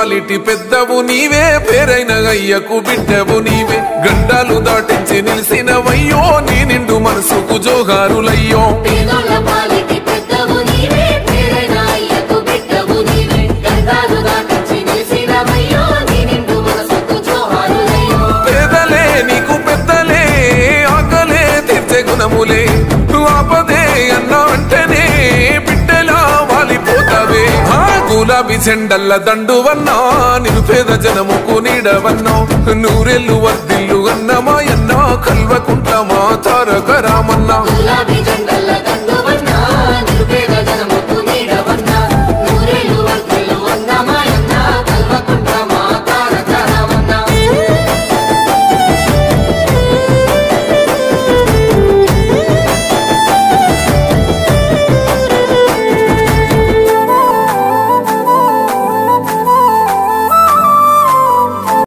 పాలిటి పెద్దవు నీవే పేరైన అయ్యకు బిడ్డవు నీవే గండాలు దాటించి నిలిసినవయ్యో నీ నిండు మనసుకు జోహారులయ్యో పేదలే నీకు పెద్దలే ఆకలే తీర్చే గుణములే ఆపదే అన్నా అంటేనే బిడ్డలా వాలిపోతావే గులాబీ చెండల్ల దండువన్నా నిరుపేద జనముకు నీడవన్నా నూరెళ్ళు వర్దిల్లు అన్నమాయన్నా కల్వకుంట మా తారకరా